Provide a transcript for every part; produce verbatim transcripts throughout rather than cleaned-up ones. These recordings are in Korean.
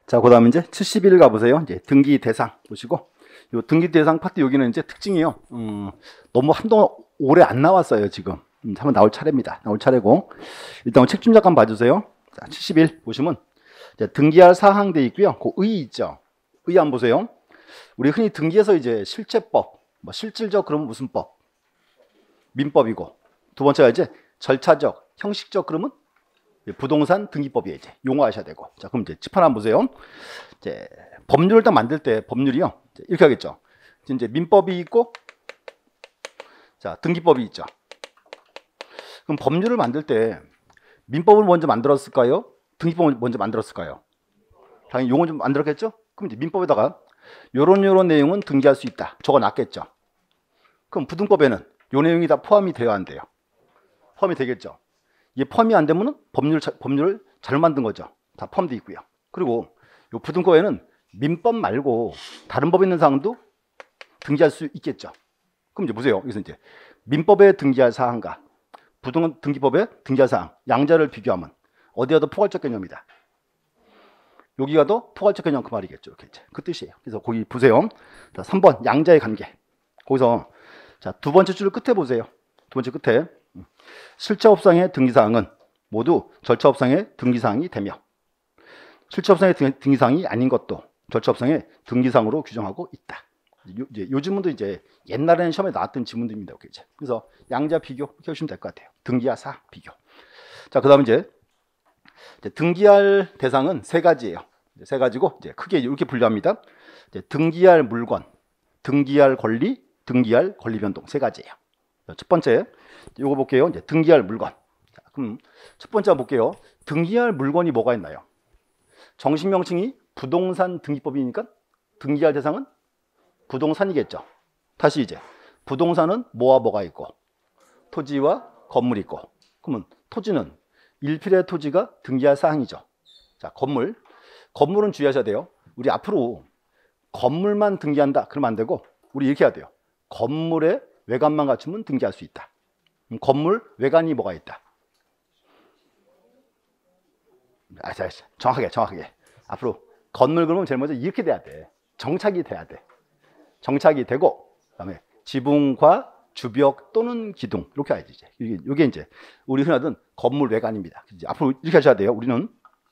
자, 그 다음에 이제 칠십일 가보세요. 이제 등기 대상 보시고, 요 등기 대상 파트 여기는 이제 특징이요. 음, 너무 한동안 오래 안 나왔어요, 지금. 음, 한번 나올 차례입니다. 나올 차례고. 일단 책 좀 잠깐 봐주세요. 자, 칠십일 보시면, 이제 등기할 사항 돼 있고요. 그 의 있죠. 의 안 보세요. 우리 흔히 등기에서 이제 실체법, 뭐 실질적 그러면 무슨 법? 민법이고. 두 번째가 이제 절차적, 형식적 그러면 부동산 등기법이에요. 이제 용어하셔야 되고. 자, 그럼 이제 집 하나 보세요. 이제 법률을 딱 만들 때 법률이요. 이렇게 하겠죠. 이제 민법이 있고, 자, 등기법이 있죠. 그럼 법률을 만들 때 민법을 먼저 만들었을까요? 등기법을 먼저 만들었을까요? 당연히 용어 좀 만들었겠죠? 그럼 이제 민법에다가 요런 요런 내용은 등기할 수 있다. 적어 놨겠죠. 그럼 부등법에는 요 내용이 다 포함이 되어야 한대요. 포함이 되겠죠. 이게 포함이 안 되면은 법률, 법률을 잘못 만든 거죠. 다 포함되어 있고요. 그리고 요 부등법에는 민법 말고 다른 법에 있는 사항도 등기할 수 있겠죠. 그럼 이제 보세요. 여기서 이제 민법에 등기할 사항과 부동 등기법에 등기할 사항, 양자를 비교하면 어디가 더 포괄적 개념이다. 여기가 더 포괄적 개념 그 말이겠죠. 이렇게 이제 그 뜻이에요. 그래서 거기 보세요. 자, 삼 번 양자의 관계. 거기서 자, 두 번째 줄 끝에 보세요. 두 번째 끝에 실체업상의 등기사항은 모두 절차업상의 등기사항이 되며 실체업상의 등기사항이 아닌 것도 절차업상의 등기사항으로 규정하고 있다. 요, 이제 요즘은 이제 옛날에는 시험에 나왔던 지문들입니다. 이제. 그래서 양자 비교 이렇게 하시면 될 것 같아요. 등기와 사 비교. 자, 그다음 이제, 이제 등기할 대상은 세 가지예요. 세 가지고 이제 크게 이렇게 분류합니다. 이제 등기할 물건, 등기할 권리, 등기할 권리 변동 세 가지예요. 첫 번째, 요거 볼게요. 이제 등기할 물건. 자, 그럼 첫 번째 볼게요. 등기할 물건이 뭐가 있나요? 정식 명칭이 부동산 등기법이니까 등기할 대상은 부동산이겠죠. 다시 이제 부동산은 뭐와 뭐가 있고 토지와 건물이 있고, 그러면 토지는 일필의 토지가 등기할 사항이죠. 자, 건물. 건물은 주의하셔야 돼요. 우리 앞으로 건물만 등기한다 그러면 안 되고 우리 이렇게 해야 돼요. 건물의 외관만 갖추면 등기할 수 있다. 건물 외관이 뭐가 있다. 아, 자, 정확하게 정확하게 앞으로 건물 그러면 제일 먼저 이렇게 돼야 돼. 정착이 돼야 돼. 정착이 되고 그다음에 지붕과 주벽 또는 기둥 이렇게 해야지. 이제 이게, 이게 이제 우리 흔히 하던 건물 외관입니다. 이제 앞으로 이렇게 하셔야 돼요. 우리는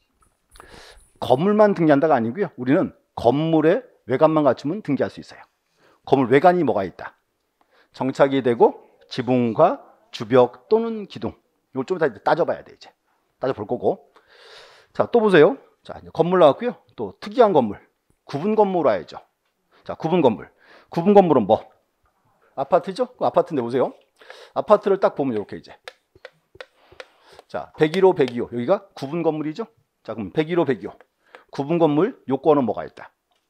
건물만 등기한다가 아니고요. 우리는 건물의 외관만 갖추면 등기할 수 있어요. 건물 외관이 뭐가 있다. 정착이 되고 지붕과 주벽 또는 기둥. 이걸 좀 이따 따져봐야 돼. 이제 따져볼 거고. 자, 또 보세요. 자, 이제 건물 나왔고요. 또 특이한 건물, 구분 건물 와야죠. 자, 구분 건물. 구분 건물은 뭐? 아파트죠? 그 아파트인데 보세요. 아파트를 딱 보면 이렇게 이제. 자, 백일 호, 백이 호. 여기가 구분 건물이죠? 자, 그럼 백일 호, 백이 호. 구분 건물 요건은 뭐가 있다?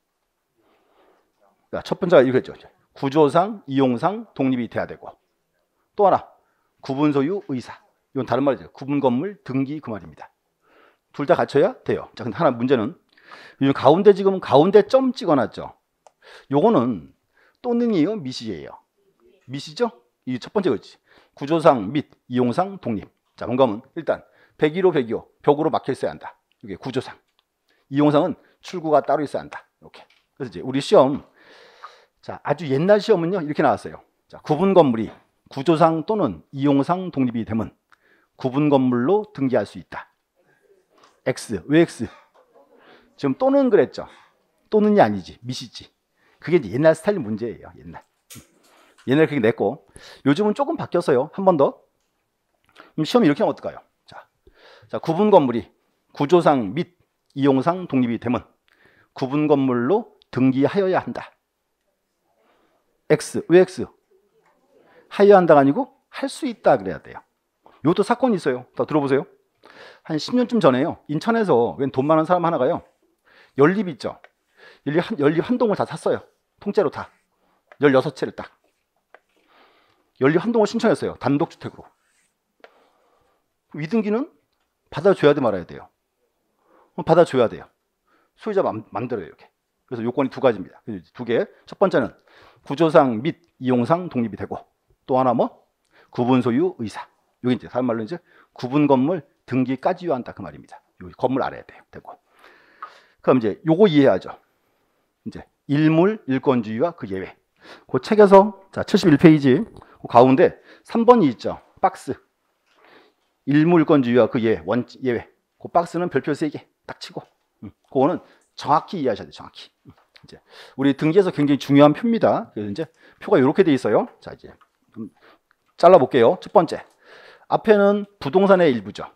자, 첫 번째가 이거죠. 구조상, 이용상 독립이 돼야 되고. 또 하나, 구분 소유 의사. 이건 다른 말이죠. 구분 건물 등기 그 말입니다. 둘 다 갖춰야 돼요. 자, 근데 하나 문제는 가운데 지금 가운데 점 찍어놨죠. 요거는 또는이에요, 미시예요. 미시죠? 이 첫 번째 거지. 구조상 및 이용상 독립. 자, 뭔가면 일단 백일 호, 백이 호 벽으로 막혀 있어야 한다. 이게 구조상. 이용상은 출구가 따로 있어야 한다. 이렇게. 그래서 이제 우리 시험, 자, 아주 옛날 시험은요 이렇게 나왔어요. 자, 구분 건물이 구조상 또는 이용상 독립이 되면 구분 건물로 등기할 수 있다. X. 왜 X? 지금 또는 그랬죠. 또는이 아니지. 미시지. 그게 이제 옛날 스타일 문제예요. 옛날. 옛날에 그렇게 냈고 요즘은 조금 바뀌었어요. 한 번 더. 그럼 시험이 이렇게 하면 어떨까요? 자, 자, 구분 건물이 구조상 및 이용상 독립이 되면 구분 건물로 등기하여야 한다. X. 왜 X? 하여야 한다가 아니고 할 수 있다 그래야 돼요. 이것도 사건이 있어요. 더 들어보세요. 한 십 년쯤 전에요. 인천에서 웬 돈 많은 사람 하나가요. 연립 있죠. 연립 한, 연립 한 동을 다 샀어요. 통째로 다. 열여섯 채를 딱. 연립 한 동을 신청했어요. 단독주택으로. 위등기는 받아줘야 돼 말아야 돼요. 받아줘야 돼요. 소유자 맘, 맘대로요. 이렇게. 그래서 요건이 두 가지입니다. 두 개. 첫 번째는 구조상 및 이용상 독립이 되고 또 하나 뭐? 구분 소유 의사. 여기 이제 다른 말로 이제 구분 건물 등기까지 요한다 그 말입니다. 여기 건물 알아야 돼요. 되고. 그럼 이제 요거 이해하죠. 이제 일물 일권주의와 그 예외. 그 책에서 자 칠십일 페이지 그 가운데 삼 번이 있죠. 박스. 일물 일권주의와 그 예외, 원 예외. 그 박스는 별표 세 개 딱 치고. 음, 그거는 정확히 이해하셔야 돼요. 정확히. 음, 이제 우리 등기에서 굉장히 중요한 표입니다. 그래서 이제 표가 이렇게 돼 있어요. 자 이제 좀 잘라 볼게요. 첫 번째. 앞에는 부동산의 일부죠.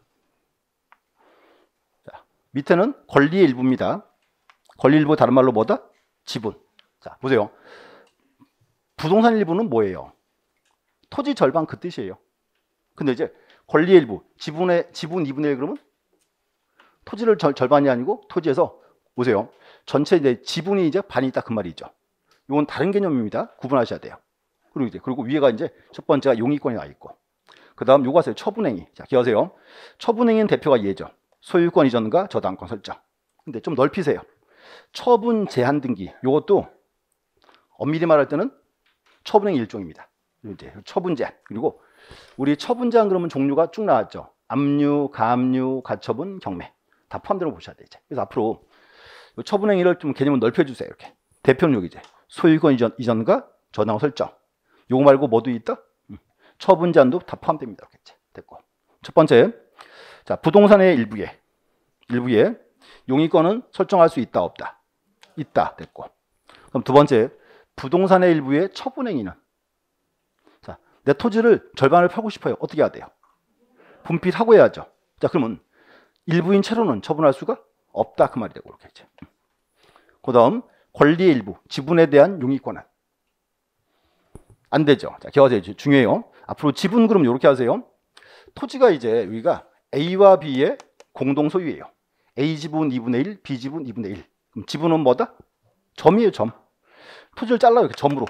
자, 밑에는 권리의 일부입니다. 권리 일부 다른 말로 뭐다? 지분. 자, 보세요. 부동산 일부는 뭐예요? 토지 절반 그 뜻이에요. 근데 이제 권리의 일부, 지분의 지분 이분의 일 그러면 토지를 절, 절반이 아니고 토지에서 보세요. 전체 이제 지분이 이제 반이 있다 그 말이죠. 이건 다른 개념입니다. 구분하셔야 돼요. 그리고 이제 그리고 위에가 이제 첫 번째가 용의권이 나 있고, 그 다음 요거 하세요. 처분행위. 자, 기억하세요. 처분행위는 대표가 얘죠. 소유권 이전과 저당권 설정. 근데 좀 넓히세요. 처분 제한 등기. 요것도 엄밀히 말할 때는 처분행위 일종입니다. 이제 처분 제한. 그리고 우리 처분 제한 그러면 종류가 쭉 나왔죠. 압류, 가압류, 가처분, 경매. 다 포함되는 거 보셔야 돼요. 이제. 그래서 앞으로 처분행위를 좀 개념을 넓혀주세요. 이렇게. 대표는 여기 이제 소유권 이전, 이전과 저당권 설정. 요거 말고 뭐도 있다? 음. 처분 제한도 다 포함됩니다. 이렇게 이제. 됐고. 첫 번째. 자, 부동산의 일부에 일부에 용의권은 설정할 수 있다 없다. 있다. 됐고. 그럼 두 번째. 부동산의 일부의 처분행위는, 자, 내 토지를 절반을 팔고 싶어요. 어떻게 해야 돼요? 분필하고 해야죠. 자, 그러면 일부인 채로는 처분할 수가 없다 그 말이 되고, 이렇게 이제. 그 다음 권리의 일부, 지분에 대한 용의권은 안 되죠. 자, 기억하세요. 중요해요. 앞으로 지분 그럼 이렇게 하세요. 토지가 이제 여기가 A와 B의 공동 소유예요. A 지분 이분의 일, B 지분 이분의 일. 그럼 지분은 뭐다? 점이에요, 점. 토지를 잘라요, 이렇게 점으로.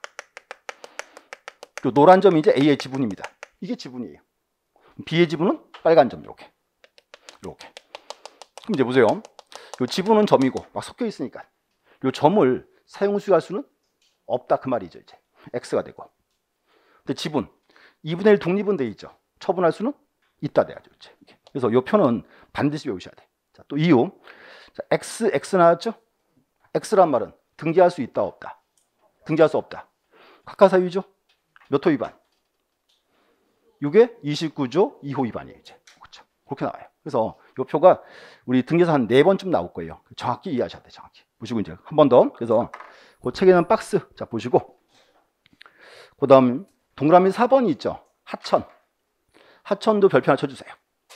그 노란 점이 이제 A의 지분입니다. 이게 지분이에요. B의 지분은 빨간 점, 이렇게. 이렇게. 그럼 이제 보세요. 요 지분은 점이고 막 섞여 있으니까 요 점을 사용 수용할 수는 없다 그 말이죠. 이제 X가 되고. 근데 지분 이분의 일 독립은 돼 있죠. 처분할 수는 있다 돼야죠. 이제. 그래서 요 표는 반드시 외우셔야 돼. 자, 또 이유. 자, X, X 나왔죠? X란 말은 등기할 수 있다 없다. 등기할 수 없다. 각하사유죠? 몇 호 위반? 이게 이십구 조 이 호 위반이에요. 이제. 그렇죠. 그렇게 나와요. 그래서 이 표가 우리 등기에서 한 네 번쯤 나올 거예요. 정확히 이해하셔야 돼요. 정확히. 보시고 이제 한 번 더. 그래서 그 책에는 박스. 자, 보시고. 그 다음 동그라미 사 번이 있죠. 하천. 하천도 별표 하나 쳐주세요.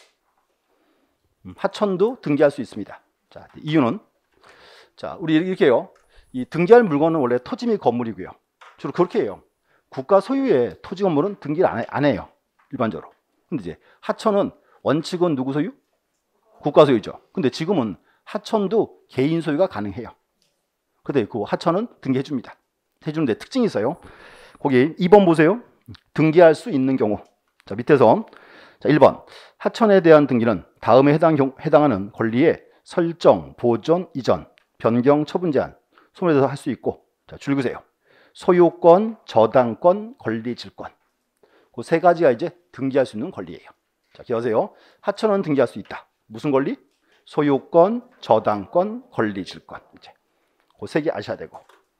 하천도 등기할 수 있습니다. 자, 이유는, 자, 우리 이렇게 해요. 이 등기할 물건은 원래 토지 및 건물이고요. 주로 그렇게 해요. 국가 소유의 토지 건물은 등기를 안, 해, 안 해요. 일반적으로. 근데 이제 하천은 원칙은 누구 소유? 국가 소유죠. 근데 지금은 하천도 개인 소유가 가능해요. 근데 그 하천은 등기해 줍니다. 해주는데 특징이 있어요. 거기 이 번 보세요. 등기할 수 있는 경우. 자, 밑에서 자, 일 번 하천에 대한 등기는 다음에 해당 경, 해당하는 권리의 설정, 보존, 이전, 변경, 처분 제한 소멸에 대해서 할 수 있고, 자, 줄 그세요. 소유권, 저당권, 권리, 질권. 그 세 가지가 이제 등기할 수 있는 권리예요. 자, 기억하세요. 하천은 등기할 수 있다. 무슨 권리? 소유권, 저당권, 권리, 질권. 이제 그 세 개 아셔야 되고.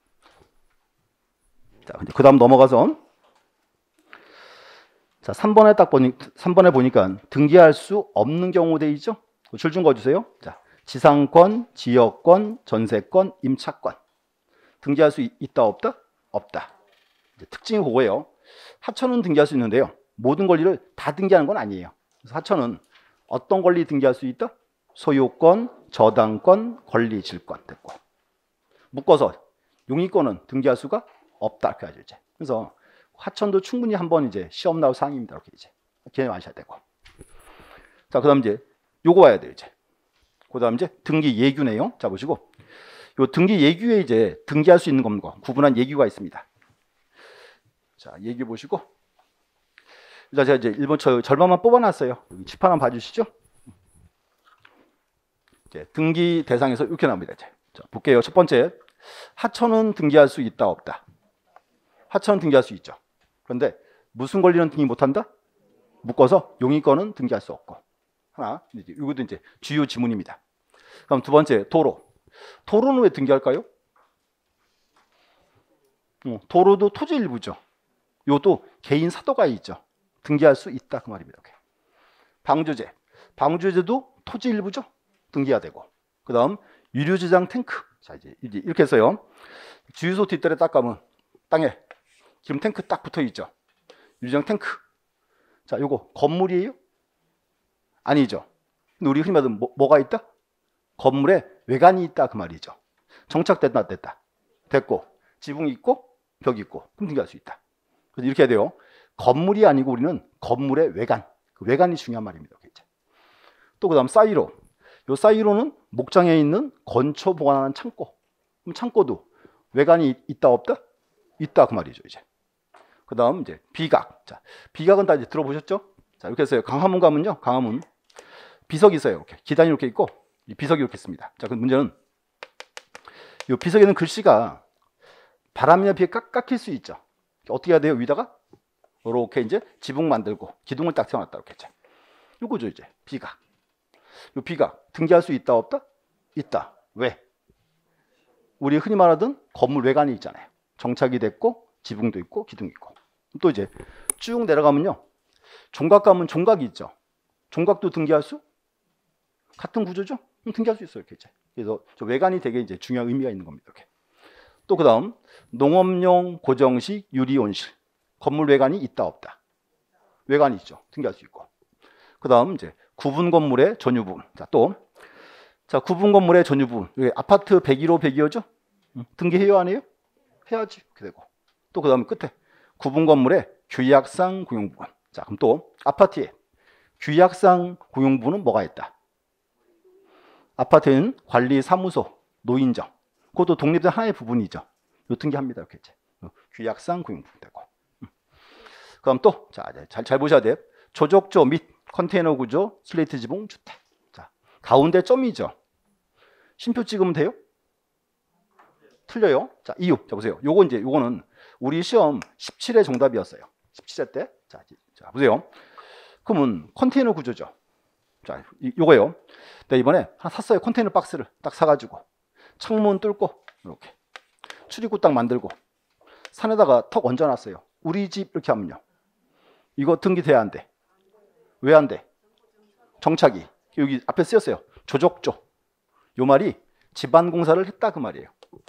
자, 그 다음 넘어가서 자, 삼 번에 딱 보니 삼 번에 보니까 등기할 수 없는 경우 돼 있죠? 줄 좀 거 주세요. 자, 지상권, 지역권, 전세권, 임차권. 등기할 수 있, 있다 없다? 없다. 이제 특징이 그거예요. 하천은 등기할 수 있는데요. 모든 권리를 다 등기하는 건 아니에요. 그래서 하천은 어떤 권리 등기할 수 있다? 소유권, 저당권, 권리, 질권 됐고. 묶어서 용의권은 등기할 수가 없다. 이렇게 하죠, 이제. 그래서 하천도 충분히 한번 이제 시험 나올 사항입니다. 이렇게 이제 개념 아셔야 되고. 자, 그다음 이제 요거 와야 돼요, 이제. 그다음 이제 등기 예규 내용. 자, 보시고. 요 등기 예규에 이제 등기할 수 있는 것과 구분한 예규가 있습니다. 자, 예규 보시고. 자, 제가 이제 일 번 저 절반만 뽑아놨어요. 여기 칠판 한번 봐주시죠. 이제 등기 대상에서 이렇게 나옵니다. 이제. 자, 볼게요. 첫 번째, 하천은 등기할 수 있다 없다. 하천은 등기할 수 있죠. 그런데 무슨 권리는 등기 못한다? 묶어서 용의권은 등기할 수 없고. 하나, 이제 이것도 이제 주요 지문입니다. 그럼 두 번째, 도로. 도로는 왜 등기할까요? 어, 도로도 토지 일부죠. 요도 개인 사도가 있죠. 등기할 수 있다 그 말입니다. 이렇게. 방조제, 방조제도 토지 일부죠. 등기해야 되고. 그다음 유류저장 탱크. 자 이제 이렇게 해서요. 주유소 뒷뜰에 딱 가면 땅에 기름 탱크 딱 붙어 있죠. 유류저장 탱크. 자, 요거 건물이에요? 아니죠. 근데 우리 흔히 말하는 뭐, 뭐가 있다? 건물에 외관이 있다 그 말이죠. 정착됐다 됐다. 됐고 지붕이 있고 벽이 있고 그럼 등기할 수 있다. 그래서 이렇게 해야 돼요. 건물이 아니고 우리는 건물의 외관. 그 외관이 중요한 말입니다. 또 그다음 사이로. 요 사이로는 목장에 있는 건초 보관하는 창고. 그럼 창고도 외관이 있다 없다? 있다 그 말이죠. 이제. 그다음 이제 비각. 자, 비각은 다 이제 들어보셨죠? 자, 이렇게 해서요. 강화문 가면요. 강화문 비석이 있어요. 이렇게 기단이 이렇게 있고 이 비석이 이렇게 있습니다. 자, 그 문제는 이 비석에는 글씨가 바람이나 비에 깎, 깎일 수 있죠. 어떻게 해야 돼요? 위다가 이렇게 이제 지붕 만들고 기둥을 딱 세워놨다 이렇게 했죠. 요거죠 이제 비각. 요 비각 등기할 수 있다 없다? 있다. 왜? 우리 흔히 말하던 건물 외관이 있잖아요. 정착이 됐고 지붕도 있고 기둥이 있고. 또 이제 쭉 내려가면요. 종각 가면 종각이 있죠. 종각도 등기할 수? 같은 구조죠? 그럼 등기할 수 있어요. 이렇게 이제. 그래서 저 외관이 되게 이제 중요한 의미가 있는 겁니다. 이렇게. 또 그다음 농업용 고정식 유리 온실. 건물 외관이 있다 없다. 외관이 있죠. 등기할 수 있고. 그다음 이제 구분 건물의 전유 부분. 자, 또 자, 구분 건물의 전유 부분. 여기 아파트 백일 호 백이 호죠? 응. 등기해요, 안 해요? 해야지. 이렇게 되고. 또 그다음 끝에 구분 건물의 규약상 공용 부분. 자, 그럼 또 아파트에 규약상 공용 부분은 뭐가 있다? 아파트는 관리 사무소, 노인정. 그것도 독립된 하나의 부분이죠. 요 등기합니다. 이렇게 이제. 규약상 공용 부분 되고. 음. 그럼 또 자, 잘, 잘 보셔야 돼요. 조적조 및 컨테이너 구조 슬레이트 지붕 주택. 자, 가운데 점이죠. 심표 찍으면 돼요? 틀려요. 자, 이유. 자, 보세요. 요거 이제 요거는 우리 시험 십칠 회 정답이었어요. 십칠 회 때. 자, 자, 보세요. 그러면 컨테이너 구조죠. 자, 이, 요거요. 내가 이번에 하나 샀어요. 컨테이너 박스를 딱 사가지고 창문 뚫고 이렇게 출입구 딱 만들고 산에다가 턱 얹어놨어요. 우리 집 이렇게 하면요. 이거 등기돼야 안 돼? 왜 안 돼? 정착이 여기 앞에 쓰였어요. 조적조. 요 말이 집안공사를 했다 그 말이에요.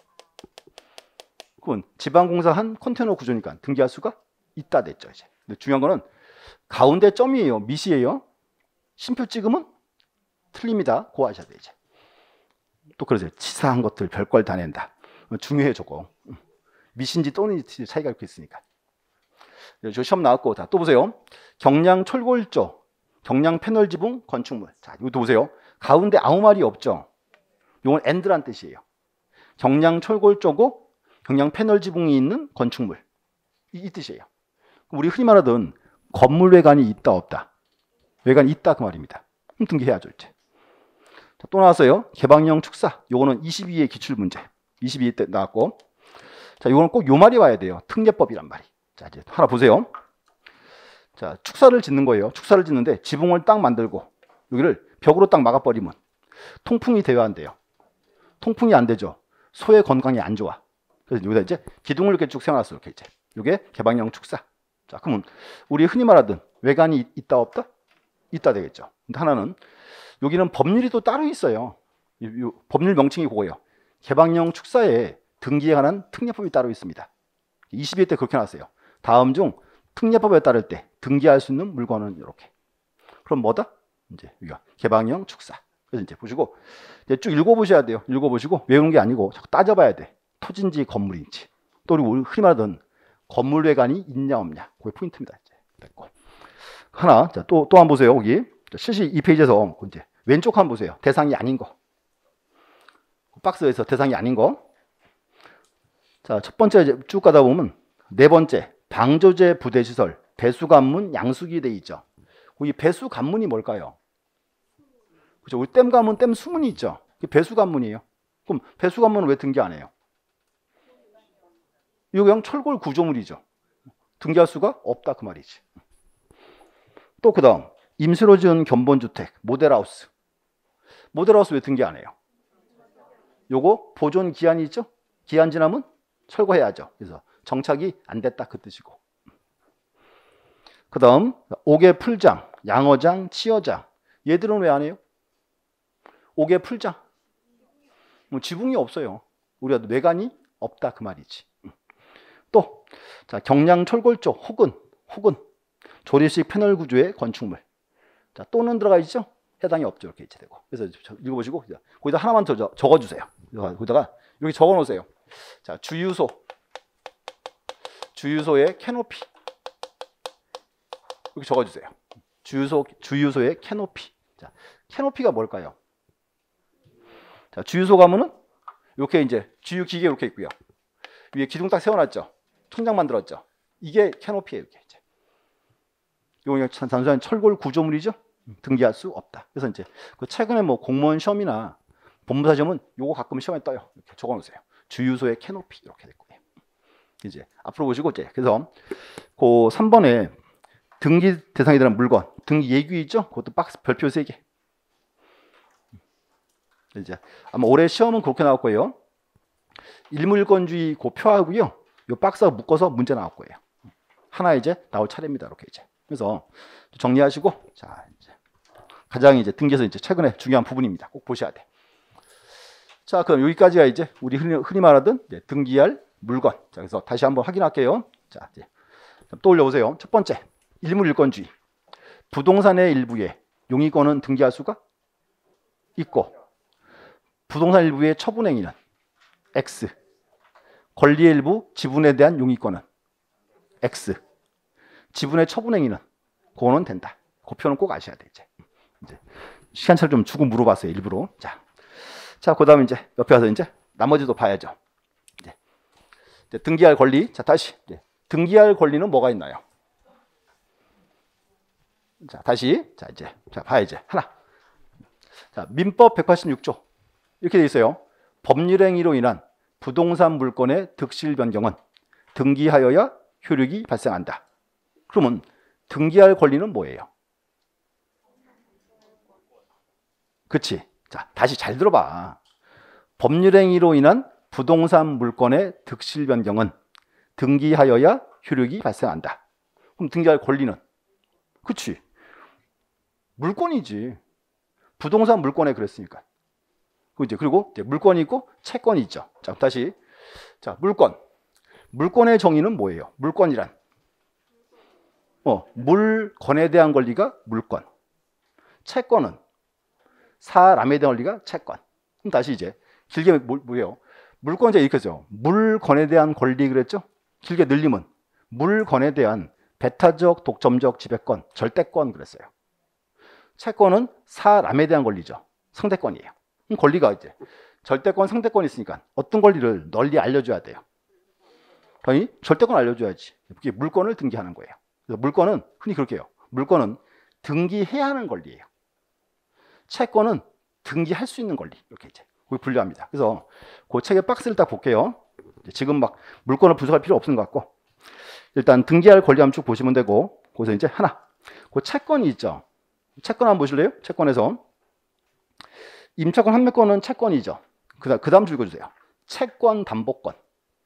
그건 집안공사한 컨테이너 구조니까 등기할 수가 있다 됐죠. 이제. 근데 중요한 거는 가운데 점이에요. 밑이에요. 심표 찍으면 틀립니다. 고 하셔야 돼 이제. 또 그러세요. 치사한 것들 별걸 다 낸다. 중요해 저거. 밑인지 또는지 차이가 이렇게 있으니까. 저 시험 나왔고 자, 또 보세요. 경량 철골조, 경량 패널 지붕 건축물. 자, 이것도 보세요. 가운데 아무 말이 없죠. 이건 엔드란 뜻이에요. 경량 철골조고 경량 패널 지붕이 있는 건축물. 이, 이 뜻이에요. 우리 흔히 말하던 건물 외관이 있다 없다. 외관이 있다 그 말입니다. 그럼 등기해야죠 이제. 자, 또 나왔어요. 개방형 축사. 요거는 이십이 회 기출 문제. 이십이 회 때 나왔고. 자, 요거는 꼭 요 말이 와야 돼요. 특례법이란 말이. 자, 이제 하나 보세요. 자, 축사를 짓는 거예요. 축사를 짓는데 지붕을 딱 만들고 여기를 벽으로 딱 막아버리면 통풍이 돼야 안 돼요. 통풍이 안 되죠. 소의 건강이 안 좋아. 그래서 여기다 이제 기둥을 이렇게 쭉 세워놨어요. 이렇게 이제. 요게 개방형 축사. 자, 그러면 우리 흔히 말하던 외관이 있다 없다? 있다 되겠죠. 근데 하나는 여기는 법률이 또 따로 있어요. 이, 이 법률 명칭이 그거예요. 개방형 축사에 등기에 관한 특례법이 따로 있습니다. 이십이 회 때 그렇게 나왔어요. 다음 중 특례법에 따를 때 등기할 수 있는 물건은 이렇게. 그럼 뭐다? 이제 여기가 개방형 축사. 그래서 이제 보시고 이제 쭉 읽어보셔야 돼요. 읽어보시고 외우는 게 아니고 자꾸 따져봐야 돼. 토지인지 건물인지. 또 우리 흔히 말하던 건물 외관이 있냐 없냐. 그게 포인트입니다. 이제 됐고. 하나, 자, 또, 또 한 번 보세요. 여기 칠십이 페이지에서 이제 왼쪽 한 번 보세요. 대상이 아닌 거. 박스에서 대상이 아닌 거. 자, 첫 번째 이제 쭉 가다 보면 네 번째 방조제 부대시설 배수관문 양수기 돼 있죠. 이 배수관문이 뭘까요? 그죠? 우리 댐 가면 댐 수문이 있죠. 이게 배수관문이에요. 그럼 배수관문은 왜 등기 안 해요? 이거 그냥 철골 구조물이죠. 등기할 수가 없다 그 말이지. 또 그다음 임시로 지은 견본주택 모델하우스. 모델하우스 왜 등기 안 해요? 요거 보존 기한이 있죠? 기한 지나면 철거해야죠. 그래서 정착이 안 됐다 그 뜻이고. 그 다음 옥의 풀장, 양어장, 치어장. 얘들은 왜 안 해요? 옥의 풀장. 뭐 지붕이 없어요. 우리가 외관이 없다 그 말이지. 또 자, 경량 철골 쪽 혹은 혹은 조립식 패널 구조의 건축물. 자, 또는 들어가 있죠? 해당이 없죠. 이렇게 이제 되고. 그래서 읽어보시고 거기다 하나만 더 적어주세요. 거기다가 이렇게 적어놓으세요. 자, 주유소, 주유소의 캐노피 이렇게 적어주세요. 주유소 주유소의 캐노피. 자, 캐노피가 뭘까요? 자, 주유소 가면은 이렇게 이제 주유 기계 이렇게 있고요. 위에 기둥 딱 세워놨죠. 천장 만들었죠. 이게 캐노피예요. 이게 이제. 이거 그냥 단순한 철골 구조물이죠. 등기할 수 없다. 그래서 이제 그 최근에 뭐 공무원 시험이나 법무사 시험은 요거 가끔 시험에 떠요. 이렇게 적어놓으세요. 주유소의 캐노피 이렇게 될 거예요. 이제 앞으로 보시고 이제 그래서 그 삼 번에 등기 대상이 되는 물건, 등기 예규 있죠? 그것도 박스 별표 세 개. 이제 아마 올해 시험은 그렇게 나올 거예요. 일물일권주의 그 표하고요. 요 박스가 묶어서 문제 나올 거예요. 하나 이제 나올 차례입니다. 이렇게 이제. 그래서 정리하시고 자 이제 가장 이제 등기에서 이제 최근에 중요한 부분입니다. 꼭 보셔야 돼. 자, 그럼 여기까지가 이제 우리 흔히, 흔히 말하던 이제 등기할 물건. 자, 그래서 다시 한번 확인할게요. 자, 이제 떠올려 보세요. 첫 번째, 일물일권주의. 부동산의 일부에 용의권은 등기할 수가 있고, 부동산 일부의 처분행위는 X. 권리의 일부 지분에 대한 용의권은 X. 지분의 처분행위는 그거는 된다. 그 표는 꼭 아셔야 돼 이제. 이제 시간차를 좀 주고 물어봤어요 일부러. 자, 자 그다음에 이제 옆에 가서 이제 나머지도 봐야죠. 이제, 이제 등기할 권리. 자 다시 이제 등기할 권리는 뭐가 있나요? 자 다시 자 이제 자 봐야지 하나. 자 민법 백팔십육 조 이렇게 돼 있어요. 법률행위로 인한 부동산 물권의 득실 변경은 등기하여야 효력이 발생한다. 그러면 등기할 권리는 뭐예요? 그치? 자, 다시 잘 들어봐. 법률행위로 인한 부동산 물권의 득실 변경은 등기하여야 효력이 발생한다. 그럼 등기할 권리는? 그치? 물권이지. 부동산 물권에 그랬으니까. 이제 그리고 이제 물권이 있고 채권이 있죠. 자, 다시. 자, 물권. 물권의 정의는 뭐예요? 물권이란? 어, 물건에 대한 권리가 물권. 채권은 사람에 대한 권리가 채권. 그럼 다시 이제 길게 뭐, 뭐예요? 물권 이제 이렇게 죠. 물건에 대한 권리 그랬죠? 길게 늘리면 물건에 대한 배타적, 독점적 지배권, 절대권 그랬어요. 채권은 사람에 대한 권리죠. 상대권이에요. 그럼 권리가 이제 절대권, 상대권이 있으니까 어떤 권리를 널리 알려줘야 돼요. 아니, 절대권 알려줘야지. 그게 물권을 등기하는 거예요. 그래서 물권은 흔히 그렇게 해요. 물권은 등기해야 하는 권리예요. 채권은 등기할 수 있는 권리. 이렇게 이제 거기 분류합니다. 그래서 그 책의 박스를 딱 볼게요. 지금 막 물권을 분석할 필요 없는 것 같고 일단 등기할 권리 한번 쭉 보시면 되고 거기서 이제 하나. 그 채권이 있죠. 채권 한번 보실래요? 채권에서 임차권 판매권은 채권이죠. 그 다음 줄 읽어주세요. 채권 담보권.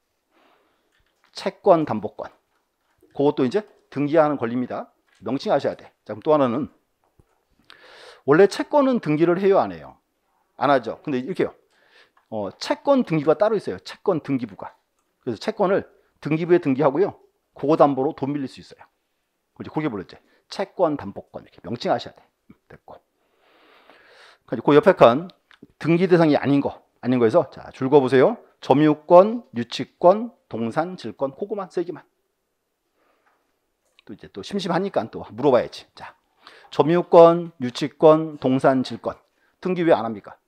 채권 담보권. 그것도 이제 등기하는 권리입니다. 명칭하셔야 돼. 자, 그럼 또 하나는 원래 채권은 등기를 해요, 안 해요? 안 하죠. 근데 이렇게요. 어, 채권 등기가 따로 있어요. 채권 등기부가. 그래서 채권을 등기부에 등기하고요. 그거 담보로 돈 빌릴 수 있어요. 이제 그게 뭐랬지? 채권 담보권 이렇게 명칭하셔야 돼. 됐고. 그 옆에 칸 등기 대상이 아닌 거, 아닌 거에서 자 줄거 보세요. 점유권, 유치권, 동산, 질권, 그거만 세 개만. 또 이제 또 심심하니까 또 물어봐야지. 자, 점유권, 유치권, 동산, 질권 등기 왜 안 합니까?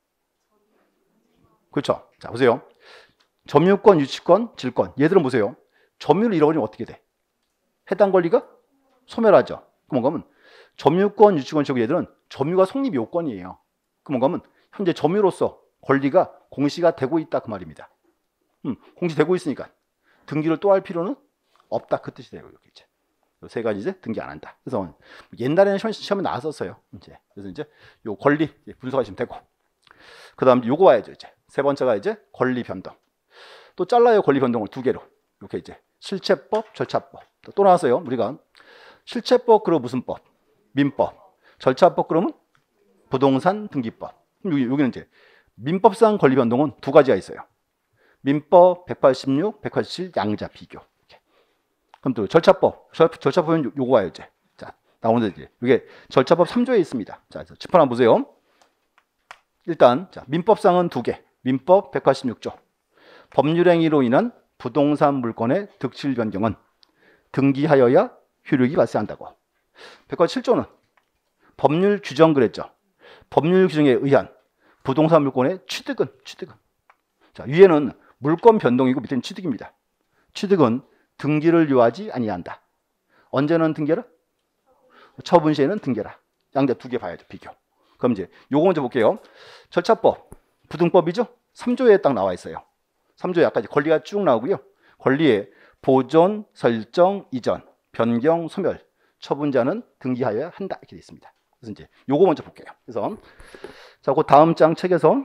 그렇죠. 자 보세요. 점유권, 유치권, 질권 얘들은 보세요. 점유를 잃어버리면 어떻게 돼? 해당 권리가 소멸하죠. 그럼 그러면 점유권, 유치권, 질권 얘들은 점유가 성립 요건이에요. 그럼 그러면 현재 점유로서 권리가 공시가 되고 있다 그 말입니다. 음, 공시되고 있으니까 등기를 또 할 필요는 없다 그 뜻이 돼요. 이렇게 이제 세 가지 이제 등기 안 한다. 그래서 옛날에는 시험에 나왔었어요. 이제 그래서 이제 요 권리 분석하시면 되고 그 다음 요거 와야죠. 이제 세 번째가 이제 권리 변동. 또 잘라요, 권리 변동을 두 개로. 이렇게 이제 실체법, 절차법. 또 나왔어요. 우리가 실체법 그럼 무슨 법? 민법. 절차법 그러면 부동산 등기법. 그럼 여기, 여기는 이제 민법상 권리 변동은 두 가지가 있어요. 민법 백팔십육, 백팔십칠 양자 비교. 이렇게. 그럼 또 절차법. 절, 절차법은 요, 요거 와요, 이제. 자, 나오는데 이제 이게 절차법 삼 조에 있습니다. 자, 칠판 한번 보세요. 일단 자, 민법상은 두 개. 민법 백팔십육 조. 법률행위로 인한 부동산 물권의 득실 변경은 등기하여야 효력이 발생한다고. 백팔십칠 조는 법률 규정 그랬죠. 법률 규정에 의한 부동산 물권의 취득은 취득은. 자, 위에는 물권 변동이고 밑에는 취득입니다. 취득은 등기를 요하지 아니한다. 언제는 등기라? 처분 시에는 등기라. 양자 두 개 봐야죠. 비교. 그럼 이제 요거 먼저 볼게요. 절차법, 부등법이죠. 삼 조에 딱 나와 있어요. 삼 조에 아까 이제 권리가 쭉 나오고요. 권리에 보존, 설정, 이전, 변경, 소멸, 처분자는 등기하여야 한다 이렇게 되어 있습니다. 그래서 이제 요거 먼저 볼게요. 그래서 자, 그 다음 장 책에서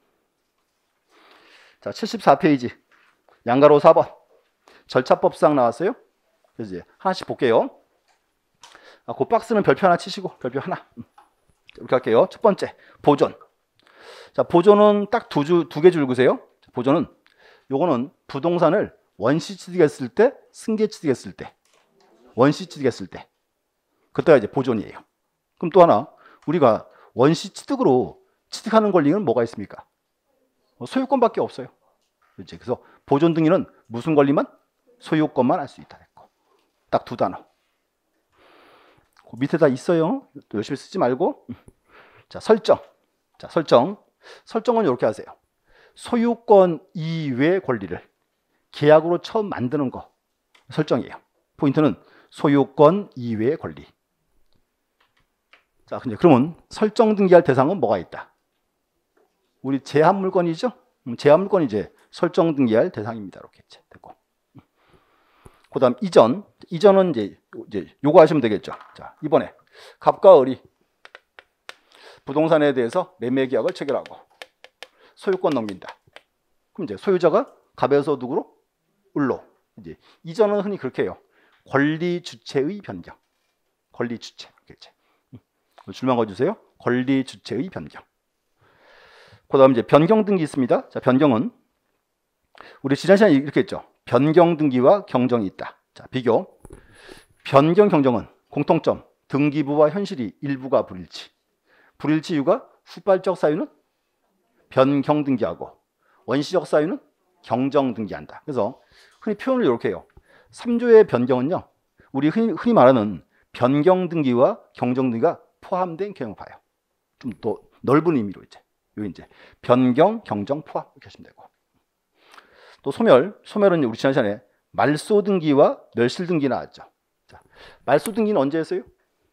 자, 칠십사 페이지 양가로 사 번 절차법상 나왔어요. 그래서 이제 하나씩 볼게요. 아, 그 박스는 별표 하나 치시고 별표 하나 이렇게 할게요. 첫 번째 보존. 자, 보존은 딱 두 줄 두 개 줄그세요. 보존은 요거는 부동산을 원시 취득했을 때, 승계 취득했을 때, 원시 취득했을 때, 그때가 이제 보존이에요. 그럼 또 하나 우리가 원시 취득으로 취득하는 권리는 뭐가 있습니까? 소유권밖에 없어요. 그렇지? 그래서 보존 등기는 무슨 권리만? 소유권만 할 수 있다 했고, 딱 두 단어. 그 밑에 다 있어요. 또 열심히 쓰지 말고. 자, 설정. 자, 설정. 설정은 이렇게 하세요. 소유권 이외의 권리를 계약으로 처음 만드는 거 설정이에요. 포인트는 소유권 이외의 권리. 자, 근데 그러면 설정 등기할 대상은 뭐가 있다? 우리 제한 물건이죠? 제한 물건이 이제 설정 등기할 대상입니다. 이렇게 됐고. 그다음 이전. 이전은 이제 이제 요거 하시면 되겠죠. 자, 이번에 갑과 을이 부동산에 대해서 매매 계약을 체결하고 소유권 넘긴다. 그럼 이제 소유자가 갑에서 누구로? 을로. 이제 이전은 흔히 그렇게 해요. 권리 주체의 변경. 권리 주체. 그렇지. 줄만 거주세요. 권리 주체의 변경. 그다음 이제 변경 등기 있습니다. 자, 변경은 우리 지난 시간에 이렇게 했죠. 변경 등기와 경정이 있다. 자, 비교. 변경 경정은 공통점. 등기부와 현실이 일부가 불일치. 불일치 이유가 후발적 사유는 변경 등기하고 원시적 사유는 경정 등기한다. 그래서 흔히 표현을 이렇게 해요. 삼 조의 변경은요. 우리 흔히, 흔히 말하는 변경 등기와 경정 등기가 포함된 경우 봐요. 좀 더 넓은 의미로 이제. 여기 이제 변경, 경정, 포함 이렇게 하시면 되고. 또 소멸. 소멸은 우리 지난 시간에 말소 등기와 멸실 등기 나왔죠. 자, 말소 등기는 언제 했어요?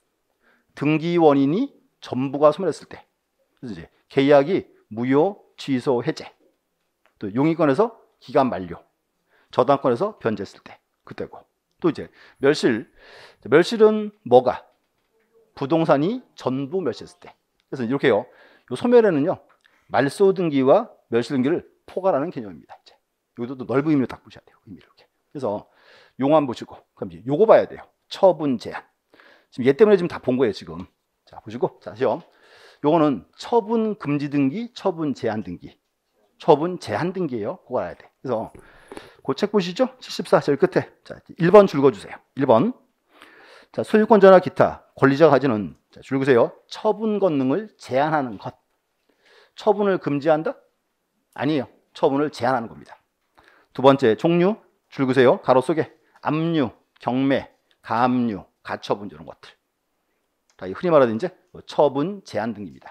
등기 원인이 전부가 소멸했을 때. 그래서 이제 계약이 무효, 취소, 해제. 또 용의권에서 기간 만료. 저당권에서 변제했을 때. 그때고. 또 이제 멸실. 멸실은 뭐가? 부동산이 전부 멸실했을 때. 그래서 이렇게 해요. 요 소멸에는요. 말소 등기와 멸실 등기를 포괄하는 개념입니다. 이제. 여기도 넓은 의미로 딱 보셔야 돼요. 의미를 이렇게. 그래서 용안 보시고. 그럼 이제 요거 봐야 돼요. 처분 제한. 지금 얘 때문에 지금 다 본 거예요, 지금. 자, 보시고. 자, 시험. 요거는 처분 금지 등기, 처분 제한 등기. 처분 제한 등기예요. 그거 알아야 돼. 그래서 그 책 보시죠? 칠십사 제일 끝에. 자, 일 번 줄 그어주세요. 일 번. 자, 소유권자나 기타 권리자가 가지는 자, 줄 그으세요. 처분 권능을 제한하는 것. 처분을 금지한다? 아니에요. 처분을 제한하는 겁니다. 두 번째 종류 줄 그으세요. 가로 속에 압류, 경매, 가압류, 가처분 이런 것들. 다 흔히 말하는 이제 처분 제한 등기입니다.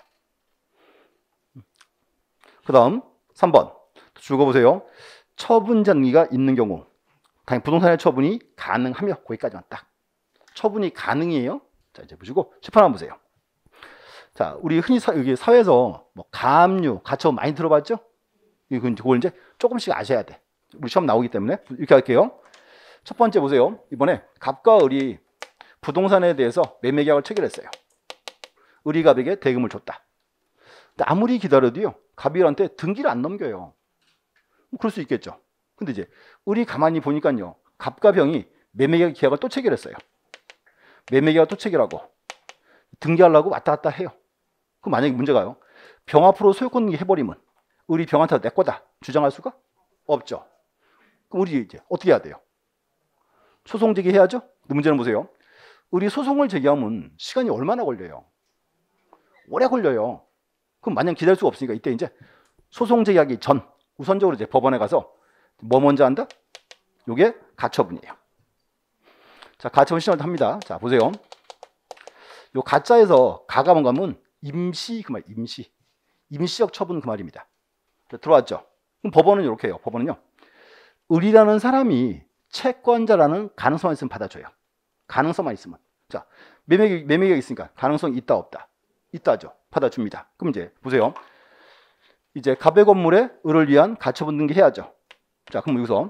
그 다음 삼 번 줄 그어보세요. 처분 등기가 있는 경우 당연히 부동산의 처분이 가능하며 거기까지만 딱. 처분이 가능해요. 자, 이제 보시고 칠판 한번 보세요. 자, 우리 흔히 사, 여기 사회에서 뭐 가압류, 가처분 많이 들어봤죠? 이거 그걸 이제 조금씩 아셔야 돼. 우리 시험 나오기 때문에 이렇게 할게요. 첫 번째 보세요. 이번에 갑과 을이 부동산에 대해서 매매 계약을 체결했어요. 을이 갑에게 대금을 줬다. 근데 아무리 기다려도요, 갑일한테 등기를 안 넘겨요. 뭐 그럴 수 있겠죠. 근데 이제 을이 가만히 보니까요. 갑과 병이 매매계약 계약을 또 체결했어요. 매매계약을 또 체결하고 등기하려고 왔다 갔다 해요. 그럼 만약에 문제가요. 병 앞으로 소유권 등기 해버리면 을이 병한테 내 거다 주장할 수가 없죠. 그럼 우리 이제 어떻게 해야 돼요? 소송 제기해야죠. 문제는 보세요. 우리 소송을 제기하면 시간이 얼마나 걸려요? 오래 걸려요. 그럼 마냥 기다릴 수가 없으니까 이때 이제 소송 제기하기 전 우선적으로 이제 법원에 가서 뭐 먼저 한다? 요게 가처분이에요. 자, 가처분 신청을 합니다. 자, 보세요. 요 가짜에서 가가 뭔가 하면 임시 그 말, 임시. 임시적 처분 그 말입니다. 자, 들어왔죠? 그럼 법원은 이렇게 해요. 법원은요. 을이라는 사람이 채권자라는 가능성만 있으면 받아줘요. 가능성만 있으면. 자, 매매계약, 매매계약 있으니까 가능성이 있다 없다. 있다죠. 받아줍니다. 그럼 이제 보세요. 이제 갑의 건물에 을을 위한 가처분 등기 해야죠. 자, 그럼 여기서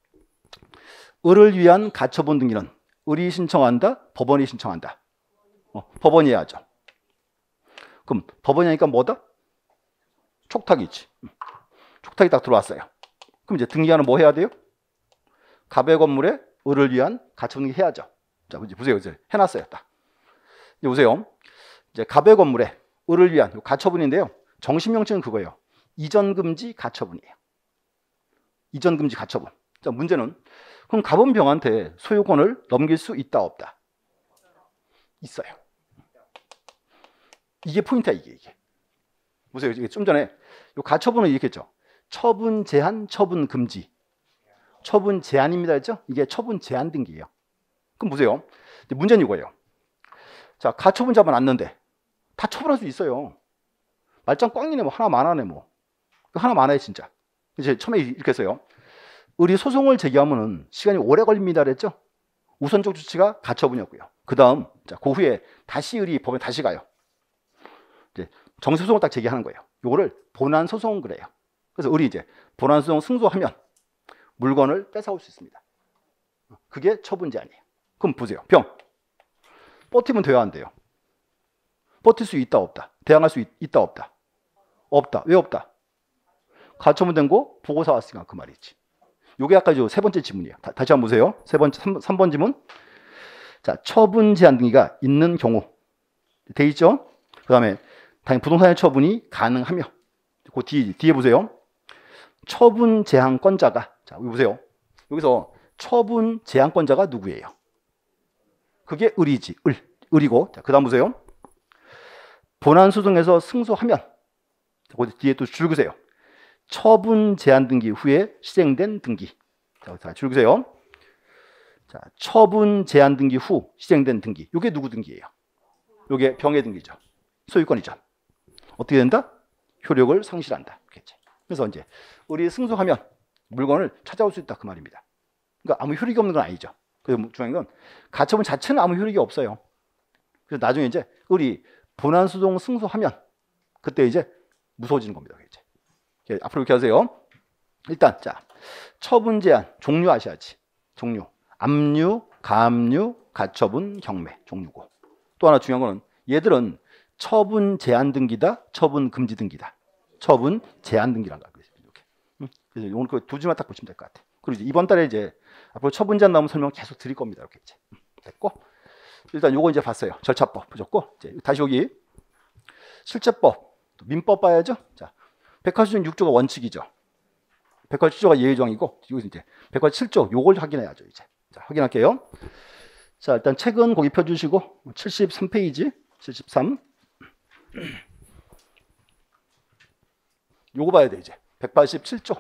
을을 위한 가처분 등기는 을이 신청한다, 법원이 신청한다. 어, 법원이 해야죠. 그럼 법원이 하니까 뭐다? 촉탁이지. 촉탁이 딱 들어왔어요. 그럼 이제 등기하는 뭐 해야 돼요? 갑의 건물에 을을 위한 가처분 등기 해야죠. 자, 이제 보세요. 이제 해놨어요. 딱. 이제 보세요. 이제 갑의 건물에 을을 위한 가처분인데요. 정식 명칭은 그거예요. 이전금지 가처분이에요. 이전금지 가처분. 자, 문제는 그럼 갑은 병한테 소유권을 넘길 수 있다 없다? 있어요. 이게 포인트야. 이게 이게. 보세요. 이게 좀 전에 요 가처분을 이렇게 했죠. 처분 제한, 처분 금지. 처분 제한입니다 했죠? 이게 처분 제한 등기예요. 그럼 보세요. 문제는 이거예요. 자, 가처분 잡아놨는데 다 처분할 수 있어요. 말짱 꽝이네 뭐 하나 많아네 뭐. 하나 많아요 진짜. 이제 처음에 이렇게 했어요. 을이 소송을 제기하면은 시간이 오래 걸립니다 그랬죠? 우선적 조치가 가처분이었고요. 그 다음 자, 그 후에 다시 을이 법원에 다시 가요. 이제 정식 소송을 딱 제기하는 거예요. 요거를 본안 소송 그래요. 그래서 을이 이제 본안 소송 승소하면 물건을 뺏어올 수 있습니다. 그게 처분 제한이에요. 그럼 보세요. 병. 버티면 돼야 안 돼요? 버틸 수 있다 없다? 대항할 수 있, 있다 없다? 없다. 왜 없다? 가처분 된 거 보고서 왔으니까 그 말이지. 요게 아까 세 번째 지문이에요. 다, 다시 한번 보세요. 세 번째, 삼 번 지문. 자, 처분 제한 등기가 있는 경우. 돼 있죠? 그 다음에 당연히 부동산의 처분이 가능하며. 그 뒤에, 뒤에 보세요. 처분 제한권자가. 자, 여기 보세요. 여기서 처분 제한권자가 누구예요? 그게 을이지. 을. 을이고. 자, 그 다음 보세요. 본안소송에서 승소하면. 그 뒤에 또 줄 그세요. 처분 제한 등기 후에 시행된 등기. 자, 줄 그세요. 자, 처분 제한 등기 후 시행된 등기. 이게 누구 등기예요? 이게 병의 등기죠. 소유권이죠. 어떻게 된다? 효력을 상실한다. 그렇겠지. 그래서 이제 을이 승소하면 물건을 찾아올 수 있다 그 말입니다. 그러니까 아무 효력이 없는 건 아니죠. 그래서 중요한 건 가처분 자체는 아무 효력이 없어요. 그래서 나중에 이제 을이 본안소송 승소하면 그때 이제 무서워지는 겁니다. 이제. 앞으로 이렇게 하세요. 일단 자, 처분 제한 종류 아셔야지. 종류. 압류, 가압류, 가처분, 경매 종류고. 또 하나 중요한 거는 얘들은 처분 제한 등기다, 처분 금지 등기다. 처분 제한 등기란 거. 이렇게. 그래서 오늘 그 두 줄만 딱 보시면 될 것 같아. 그리고 이제 이번 달에 이제 앞으로 처분 제한 나오면 설명 계속 드릴 겁니다. 이렇게 이제. 됐고. 일단 요거 이제 봤어요. 절차법 보셨고. 이제 다시 여기 실제법, 민법 봐야죠. 자, 백화점 육 조가 원칙이죠. 백화점 칠 조가 예외조항이고, 여기서 이제 백화점 칠 조 요걸 확인해야죠. 이제. 자, 확인할게요. 자, 일단 책은 거기 펴주시고 칠십삼 페이지, 칠십삼. 요거 봐야 돼 이제. 백팔십칠 조.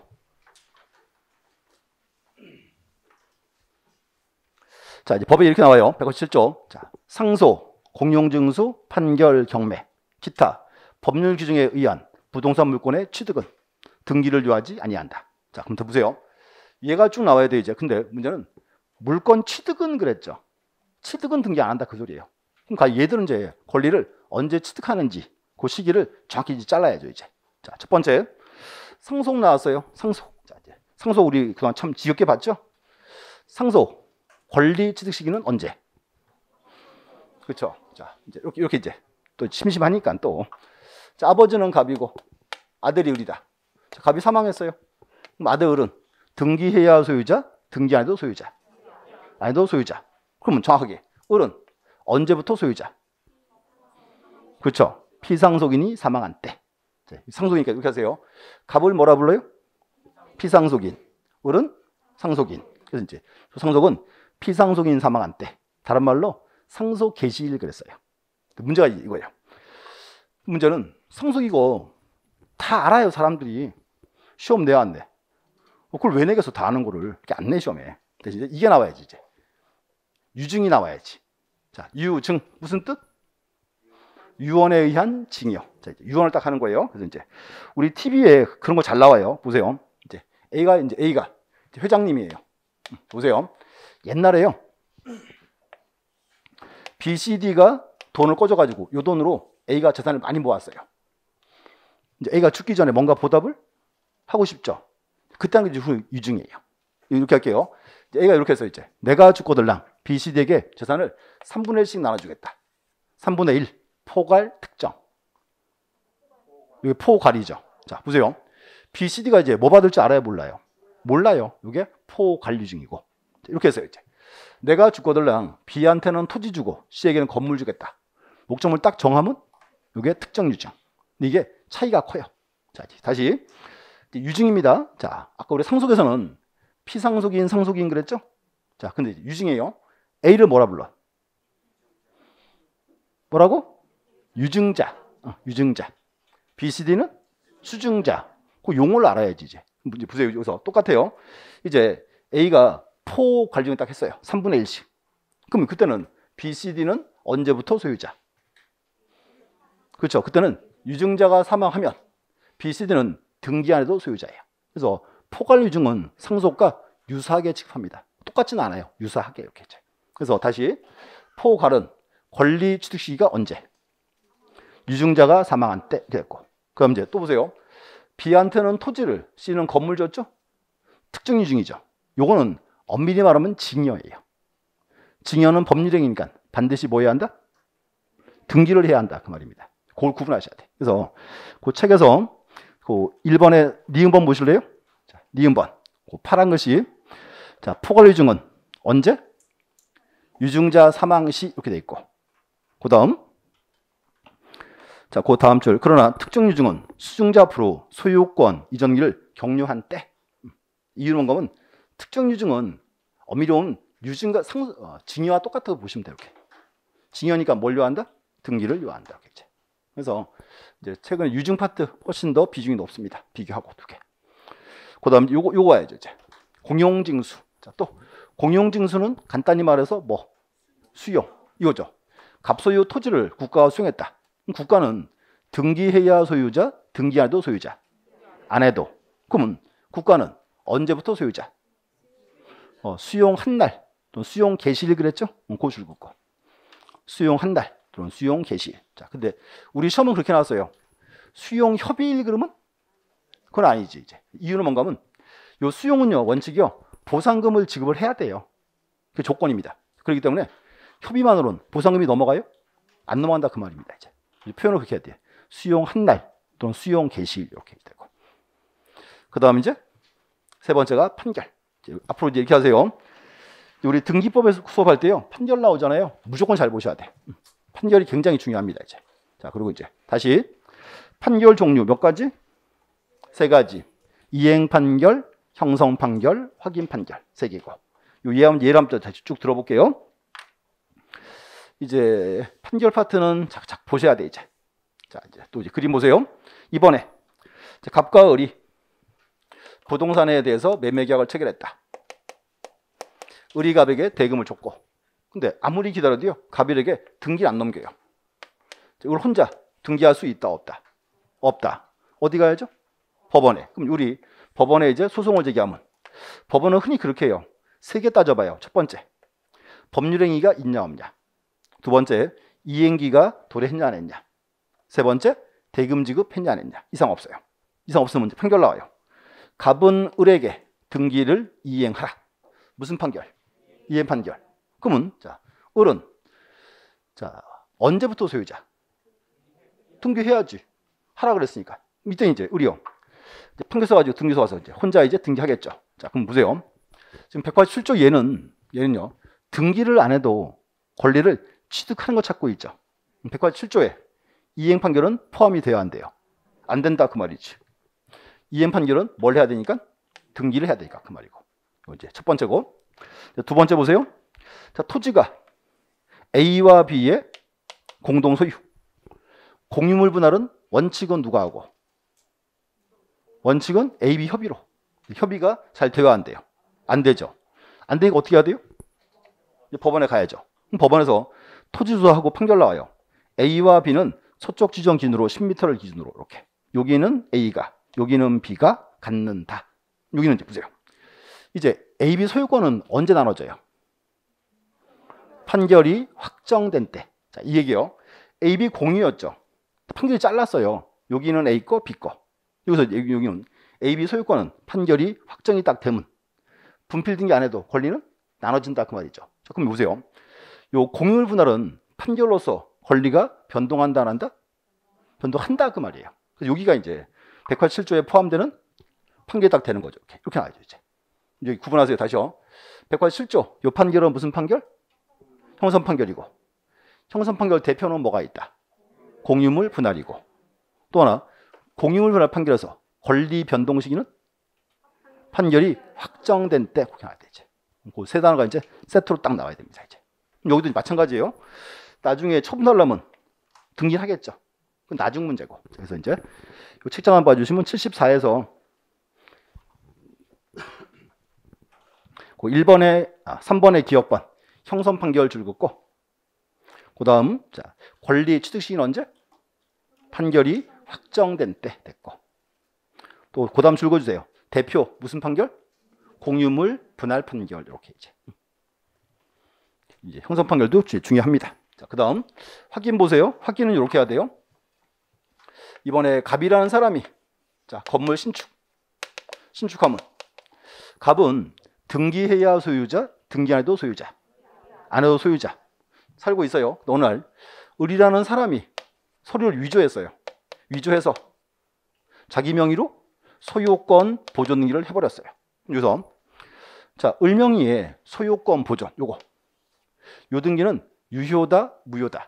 자, 이제 법에 이렇게 나와요. 백팔십칠 조. 자, 상소, 공용증수, 판결, 경매, 기타 법률 규정에 의한 부동산 물권의 취득은 등기를 요하지 아니한다. 자, 그럼 더 보세요. 얘가 쭉 나와야 돼 이제. 근데 문제는 물권 취득은 그랬죠. 취득은 등기 안 한다 그 소리예요. 그러니까 얘들은 이제 권리를 언제 취득하는지 그 시기를 정확히 이제 잘라야죠 이제. 자, 첫 번째 상속 나왔어요. 상속. 자, 이제 상속 우리 그동안 참 지겹게 봤죠. 상속 권리 취득 시기는 언제? 그렇죠. 자, 이제 이렇게 이렇게 이제 또 심심하니까 또. 자, 아버지는 갑이고 아들이 을이다. 자, 갑이 사망했어요. 그럼 아들은 등기해야 소유자, 등기 안 해도 소유자. 안 해도 소유자. 그러면 정확하게 을은 언제부터 소유자? 그렇죠. 피상속인이 사망한 때. 자, 상속이니까 이렇게 하세요. 갑을 뭐라 불러요? 피상속인. 을은 상속인. 그래서 이제 상속은 피상속인 사망한 때. 다른 말로 상속 개시일 그랬어요. 문제가 이거예요. 문제는 상속이고 다 알아요, 사람들이. 시험 내야 안 내. 그걸 왜 내겠어, 다 아는 거를. 이렇게 안 내, 시험에. 이제 이게 나와야지, 이제. 유증이 나와야지. 자, 유증. 무슨 뜻? 유언에 의한 징여. 자, 이제 유언을 딱 하는 거예요. 그래서 이제 우리 티비에 그런 거 잘 나와요. 보세요. 이제 A가, 이제 A가 이제 회장님이에요. 보세요. 옛날에요. B, C, D가 돈을 꿔줘가지고 이 돈으로 A가 재산을 많이 모았어요. 이제 A가 죽기 전에 뭔가 보답을 하고 싶죠. 그때 하는 게 유증이에요. 이렇게 할게요. A가 이렇게 해서 이제 내가 죽거들랑 B, C, D에게 재산을 삼분의 일씩 나눠주겠다. 삼분의 일 포괄 특정. 이게 포괄이죠. 자, 보세요. B, C, D가 이제 뭐 받을지 알아요, 몰라요? 몰라요. 이게 포괄유증이고. 이렇게 해서 이제 내가 죽거들랑 B한테는 토지 주고 C에게는 건물 주겠다. 목적물 딱 정하면 이게 특정 유증. 이게 차이가 커요. 자, 다시 유증입니다. 자, 아까 우리 상속에서는 피상속인, 상속인 그랬죠? 자, 근데 유증이에요. A를 뭐라 불러? 뭐라고? 유증자. 어, 유증자. B, C, D는 수증자. 그 용어를 알아야지 이제. 이제 보세요. 여기서 똑같아요. 이제 A가 포 관리를 딱 했어요. 삼분의 일씩. 그럼 그때는 B, C, D는 언제부터 소유자? 그렇죠. 그때는 유증자가 사망하면 B, C, D는 등기 안 해도 소유자예요. 그래서 포괄 유증은 상속과 유사하게 취급합니다. 똑같지는 않아요. 유사하게 이렇게 했죠. 그래서 다시 포괄은 권리 취득 시기가 언제? 유증자가 사망한 때 됐고. 그럼 이제 또 보세요. B한테는 토지를, C는 건물 줬죠? 특정 유증이죠. 요거는 엄밀히 말하면 징여예요. 징여는 법률행위니까 반드시 뭐 해야 한다? 등기를 해야 한다. 그 말입니다. 그걸 구분하셔야 돼. 그래서 그 책에서 그 일 번에 니은번 보실래요? 자, 니은번. 그 파란 글씨. 자, 포괄 유증은 언제? 유증자 사망 시 이렇게 돼 있고. 그 다음. 자, 그 다음 줄. 그러나 특정 유증은 수증자 앞으로 소유권 이전기를 격려한 때. 이유는 뭐냐면 특정 유증은 엄밀히 보면 유증과 상, 어, 징여와 똑같다고 보시면 돼요. 이렇게. 징여니까 뭘 요한다? 등기를 요한다. 이렇게. 그래서 이제 최근에 유증 파트 훨씬 더 비중이 높습니다. 비교하고 두 개. 그다음 요거 요거 와야죠. 이제 공용징수. 자, 또 공용징수는 간단히 말해서 뭐 수용 이거죠. 갑소유 토지를 국가가 수용했다. 국가는 등기해야 소유자, 등기 안 해도 소유자. 안 해도. 그러면 국가는 언제부터 소유자? 어, 수용한 날 또는 수용 개시일 그랬죠? 그 줄 긋고. 수용한 날 또는 수용 개시일. 자, 근데 우리 시험은 그렇게 나왔어요. 수용 협의일 그러면 그건 아니지 이제. 이유는 뭔가 하면 요 수용은요 원칙이요 보상금을 지급을 해야 돼요. 그게 조건입니다. 그렇기 때문에 협의만으로는 보상금이 넘어가요? 안 넘어간다 그 말입니다. 이제 표현을 그렇게 해야 돼요. 수용한 날 또는 수용 개시일 이렇게 되고. 그 다음 이제 세 번째가 판결. 이제 앞으로 이제 이렇게 하세요. 우리 등기법에서 수업할 때요 판결 나오잖아요. 무조건 잘 보셔야 돼. 판결이 굉장히 중요합니다. 이제 자 그리고 이제 다시 판결 종류 몇 가지? 세 가지. 이행 판결, 형성 판결, 확인 판결 세 개고. 요 예함 예람 다시 쭉 들어볼게요. 이제 판결 파트는 착착 보셔야 돼 이제. 자 이제 또 이제 그림 보세요. 이번에 갑과 을이 부동산에 대해서 매매 계약을 체결했다. 을이 갑에게 대금을 줬고, 근데 아무리 기다려도요 갑일에게 등기를 안 넘겨요. 이걸 혼자 등기할 수 있다 없다? 없다. 어디 가야죠? 법원에. 그럼 우리 법원에 이제 소송을 제기하면 법원은 흔히 그렇게 해요. 세 개 따져봐요. 첫 번째, 법률행위가 있냐 없냐. 두 번째, 이행기가 도래했냐 안 했냐. 세 번째, 대금 지급했냐 안 했냐. 이상 없어요. 이상 없으면 판결 나와요. 갑은 을에게 등기를 이행하라. 무슨 판결? 이행 판결. 그러면 자, 을은 자 언제부터 소유자? 등기해야지. 하라 그랬으니까. 이때 이제 의리요. 이제 판결 써가지고 등기소 와서 이제 혼자 이제 등기하겠죠. 자, 그럼 보세요. 지금 백팔십칠 조 얘는, 얘는요, 등기를 안 해도 권리를 취득하는 거 찾고 있죠. 백팔십칠 조에 이행 판결은 포함이 되어야 한대요. 안 된다 그 말이지. 이행 판결은 뭘 해야 되니까? 등기를 해야 되니까 그 말이고. 이거 이제 첫 번째고. 두 번째 보세요. 자, 토지가 A와 B의 공동 소유. 공유물 분할은 원칙은 누가 하고? 원칙은 A, B 협의로. 협의가 잘 되어야 한대요. 안 되죠. 안 되니까 어떻게 해야 돼요? 이제 법원에 가야죠. 그럼 법원에서 토지 조사하고 판결 나와요. A와 B는 서쪽 지정 기준으로 십 미터를 기준으로 이렇게. 여기는 A가, 여기는 B가 갖는다. 여기는 이제 보세요. 이제 A, B 소유권은 언제 나눠져요? 판결이 확정된 때. 자, 이 얘기요. A, B 공유였죠. 판결이 잘랐어요. 여기는 A 거, B 거. 여기서 여기는 A, B 소유권은 판결이 확정이 딱 되면 분필 등기 안 해도 권리는 나눠진다 그 말이죠. 자, 그럼 보세요. 요 공유물 분할은 판결로서 권리가 변동한다 안 한다? 변동한다 그 말이에요. 그래서 여기가 이제 백팔십칠 조에 포함되는 판결이 딱 되는 거죠. 이렇게, 이렇게 나와야죠. 이제. 여기 구분하세요. 다시요. 백팔십칠 조 요 판결은 무슨 판결? 형성 판결이고. 형성 판결 대표는 뭐가 있다? 공유물 분할이고. 또 하나 공유물 분할 판결에서 권리 변동 시기는 판결이 확정된 때 그렇게 나와야 되지. 그 세 단어가 이제 세트로 딱 나와야 됩니다. 이제. 여기도 마찬가지예요. 나중에 처분하려면 등기를 하겠죠. 그건 나중 문제고. 그래서 이제 이 책장 한번 봐주시면 칠십사에서 그 일 번에 아, 삼 번의 기억번 형성 판결 줄 긋고 그 다음 자 권리 취득 시기는 언제? 판결이 확정된 때 됐고 또 그 다음 줄 그어주세요. 대표 무슨 판결? 공유물 분할 판결 이렇게 이제 이제 형성 판결도 중요합니다. 자, 그 다음 확인 보세요. 확인은 이렇게 해야 돼요. 이번에 갑이라는 사람이 자 건물 신축 신축하면 갑은 등기해야 소유자, 등기 안 해도 소유자, 안 해도 소유자 살고 있어요. 어느 날 을이라는 사람이 서류를 위조했어요. 위조해서 자기 명의로 소유권 보존 등기를 해버렸어요. 그래서 자 을명의의 소유권 보존 요거 요 등기는 유효다 무효다?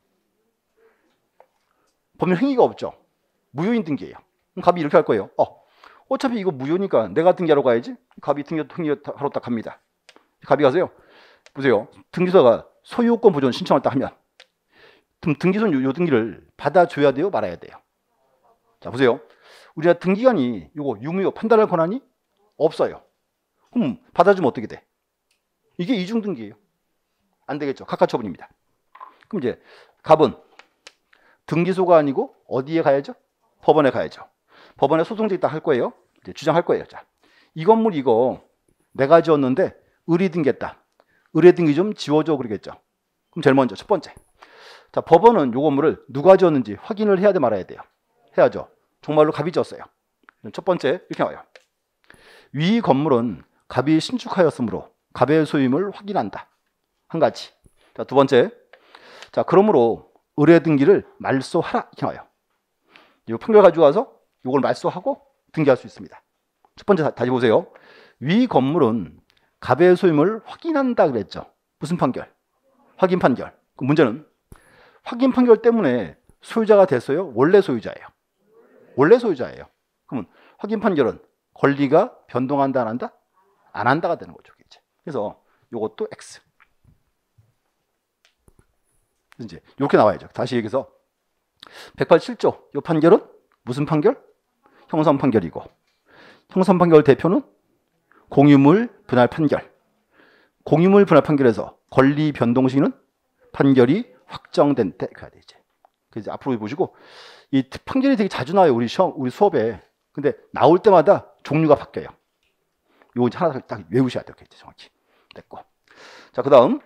법률 행위가 없죠. 무효인 등기예요. 그럼 갑이 이렇게 할 거예요. 어, 어차피 이거 무효니까 내가 등기하러 가야지. 갑이 등기하러 딱 갑니다. 갑이 가세요. 보세요. 등기소가 소유권 보존 신청을 딱 하면 등기소는 요 등기를 받아줘야 돼요? 말아야 돼요? 자 보세요. 우리가 등기관이 요거 유무효 판단할 권한이 없어요. 그럼 받아주면 어떻게 돼? 이게 이중등기예요. 안 되겠죠. 각하처분입니다. 그럼 이제 갑은 등기소가 아니고 어디에 가야죠? 법원에 가야죠. 법원에 소송쟁이 딱 할 거예요. 이제 주장할 거예요. 자, 이 건물 이거 내가 지었는데 을이 등기했다. 을의 등기 좀 지워줘 그러겠죠. 그럼 제일 먼저 첫 번째. 자, 법원은 요 건물을 누가 지었는지 확인을 해야 돼 말아야 돼요. 해야죠. 정말로 갑이 지었어요. 첫 번째 이렇게 나와요. 위 건물은 갑이 신축하였으므로 갑의 소유임을 확인한다. 한 가지. 자, 두 번째. 자, 그러므로 을의 등기를 말소하라. 이렇게 나와요. 이 판결 가지고 와서 이걸 말소하고 등기할 수 있습니다. 첫 번째 다시 보세요. 위 건물은 갑의 소유임을 확인한다 그랬죠. 무슨 판결? 확인 판결. 그 문제는 확인 판결 때문에 소유자가 됐어요? 원래 소유자예요? 원래 소유자예요. 그러면 확인 판결은 권리가 변동한다 안 한다? 안 한다가 되는 거죠. 이제. 그래서 이것도 X. 이제 이렇게 나와야죠. 다시 여기서 백팔십칠 조 이 판결은 무슨 판결? 형성 판결이고 형성 판결 대표는 공유물 분할 판결. 공유물 분할 판결에서 권리 변동 시기는 판결이 확정된 때 가야 돼 이제. 그래서 앞으로 보시고 이 판결이 되게 자주 나와요. 우리 시험, 우리 수업에. 근데 나올 때마다 종류가 바뀌어요. 요거 하나 딱 외우셔야 돼요. 이제 정확히. 됐고. 자, 그다음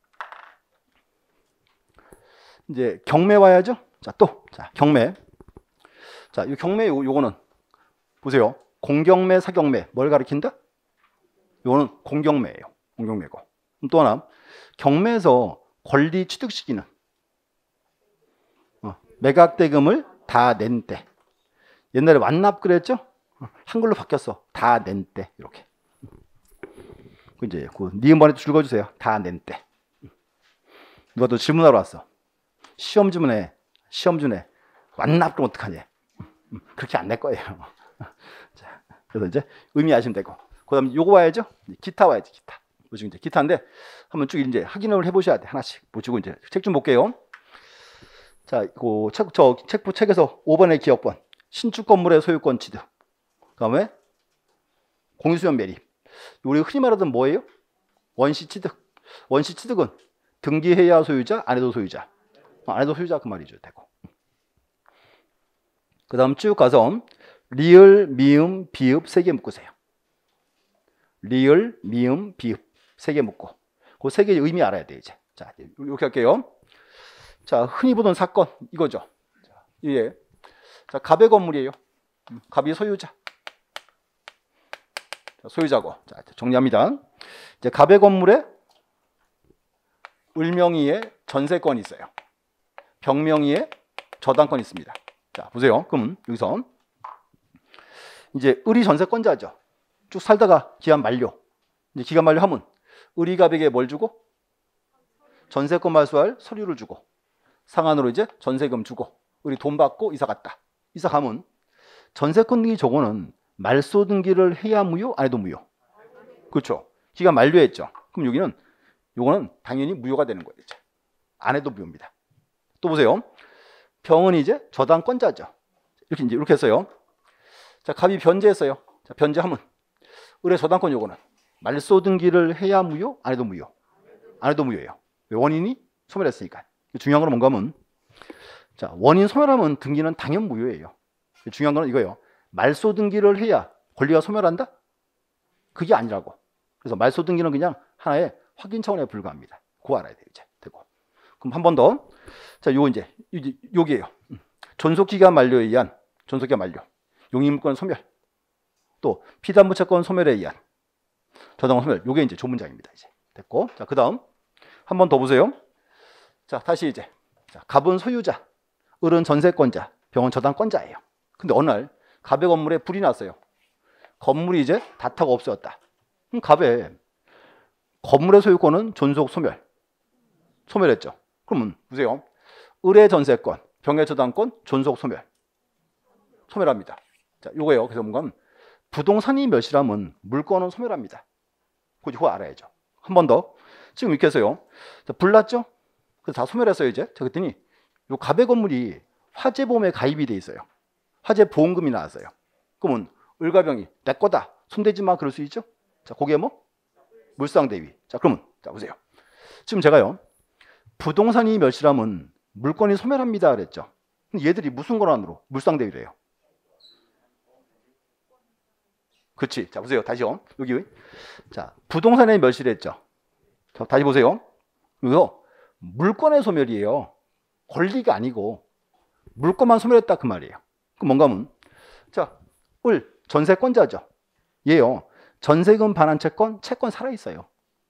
이제 경매 와야죠. 자, 또 자, 경매. 자, 이 경매 요, 요거는 보세요. 공경매, 사경매 뭘 가리킨다? 요거는 공경매예요. 공경매고. 또 하나 경매에서 권리 취득 시기는 어, 매각 대금을 다 낸 때. 옛날에 완납 그랬죠? 한글로 바뀌었어. 다 낸 때 이렇게. 그 이제 그 니은번에 줄거주세요. 다 낸 때. 누가 또 질문하러 왔어. 시험 주문에 시험 주네 완납 그럼 어떡하냐? 그렇게 안 낼 거예요. 자, 그래서 이제 의미 아시면 되고. 그다음 요거 와야죠. 기타 와야지 기타. 보시고 이제 기타인데 한번 쭉 이제 확인을 해보셔야 돼. 하나씩 보시고 이제 책 좀 볼게요. 자, 그 책, 저 책부 책에서 오 번의 기억번. 신축 건물의 소유권 취득. 그다음에 공유수면 매립. 우리 흔히 말하던 뭐예요? 원시 취득. 원시 취득은 등기해야 소유자, 안 해도 소유자. 안 해도 소유자 그 말이죠. 되고. 그다음 쭉 가서 리을, 미음, 비읍 세 개 묶으세요. 리을, 미음, 비읍 세 개 묶고 그 세 개의 의미 알아야 돼 이제. 자, 이렇게 할게요. 자, 흔히 보던 사건 이거죠. 예. 자, 갑의 건물이에요. 갑이 소유자. 자, 소유자고. 자, 정리합니다. 이제 갑의 건물에 을명의의 전세권이 있어요. 병명의의 저당권이 있습니다. 자, 보세요. 그럼 여기서 이제 을이 전세권자죠. 쭉 살다가 기한 만료. 이제 기간 만료하면 을이 갑에게 뭘 주고? 전세권 말소할 서류를 주고 상한으로 이제 전세금 주고 을이 돈 받고 이사 갔다. 이사 가면 전세권 등기 저거는 말소 등기를 해야 무효, 안 해도 무효. 그렇죠. 기간 만료했죠. 그럼 여기는 요거는 당연히 무효가 되는 거예요. 이제. 안 해도 무효입니다. 또 보세요. 병은 이제 저당권자죠. 이렇게 이제 이렇게 했어요. 자, 갑이 변제했어요. 자, 변제하면 을의 저당권 요거는 말소 등기를 해야 무효, 안 해도 무효. 안 해도 무효예요. 원인이 소멸했으니까. 중요한 건 뭔가 하면 자, 원인 소멸하면 등기는 당연 무효예요. 중요한 건 이거예요. 말소 등기를 해야 권리가 소멸한다? 그게 아니라고. 그래서 말소 등기는 그냥 하나의 확인 차원에 불과합니다. 그거 알아야 돼요. 이제 되고. 그럼 한 번 더. 자, 요 이제 여기에요. 존속기간 만료에 의한 존속기간 만료, 용의물권 소멸, 또 피담보채권 소멸에 의한 저당권 소멸. 요게 이제 조문장입니다. 이제 됐고. 자, 그다음 한 번 더 보세요. 자, 다시 이제 자, 갑은 소유자, 을은 전세권자, 병은 저당권자예요. 근데 어느 날 갑의 건물에 불이 났어요. 건물이 이제 다 타고 없어졌다. 그럼 갑의 건물의 소유권은 존속 소멸. 소멸했죠. 그러면 보세요. 을의 전세권, 병의 저당권, 존속 소멸. 소멸합니다. 자, 요거예요. 그래서 뭔가 부동산이 멸실하면 물건은 소멸합니다. 그거 알아야죠. 한 번 더. 지금 이렇게 해서요. 자, 불 났죠? 그래서 다 소멸했어요, 이제. 자, 그랬더니 요 갑의 건물이 화재보험에 가입이 돼 있어요. 화재 보험금이 나왔어요. 그러면 을과 병이 내 거다. 손대지 마. 그럴 수 있죠? 자, 그게 뭐? 물상대위. 자, 그러면 자, 보세요. 지금 제가요. 부동산이 멸실하면 물건이 소멸합니다. 그랬죠. 얘들이 무슨 권한으로 물상대위래요? 그렇지. 자, 보세요. 다시요. 여기. 자, 부동산에 멸실했죠. 자, 다시 보세요. 이거 물건의 소멸이에요. 권리가 아니고 물건만 소멸했다 그 말이에요. 그럼 뭔가 하면 자, 을 전세권자죠. 얘요. 전세금 반환 채권, 채권 살아 있어요.